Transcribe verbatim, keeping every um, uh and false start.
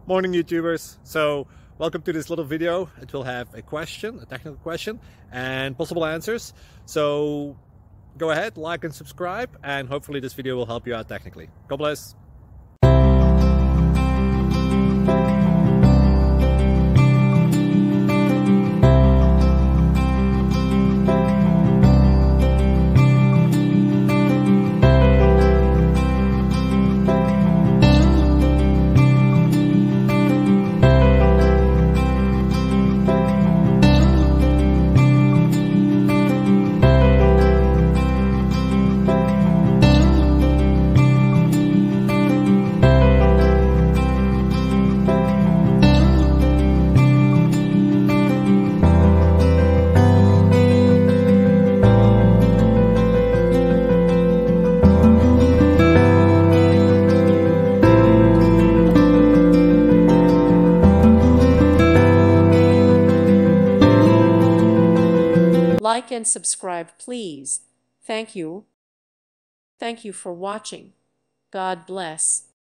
Morning YouTubers. So welcome to this little video. It will have a question, a technical question, and possible answers. So go ahead, like and subscribe, and hopefully this video will help you out technically. God bless. Like and subscribe, please. Thank you. Thank you for watching. God bless.